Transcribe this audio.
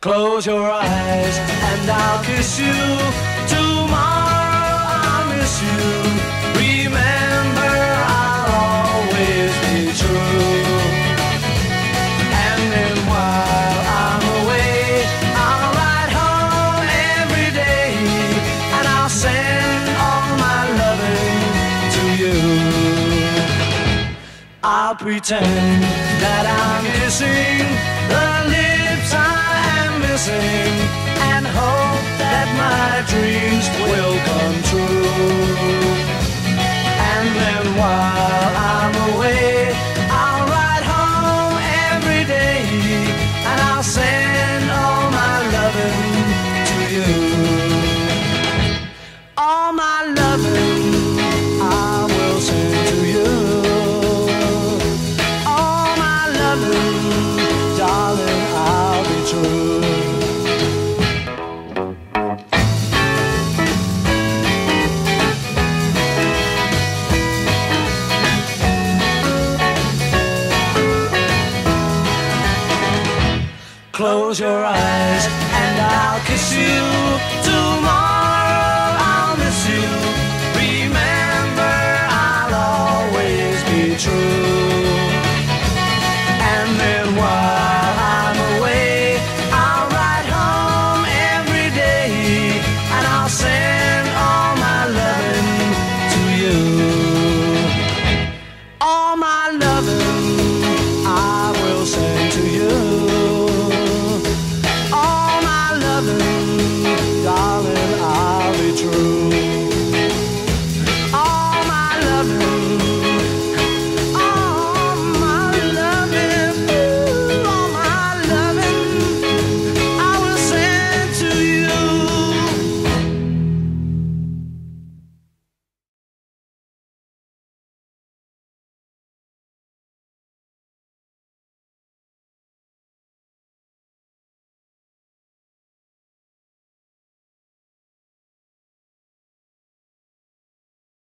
Close your eyes and I'll kiss you. Tomorrow I'll miss you. Remember, I'll always be true. And then while I'm away, I'll ride home every day, and I'll send all my loving to you. I'll pretend that I'm kissing the lips I am missing, and hope that my dreams will come true. And then while I'm away, I'll ride home every day, and I'll send all my loving to you. All my loving I will send to you. All my loving, darling, I'll be true. Close your eyes and I'll kiss you tomorrow.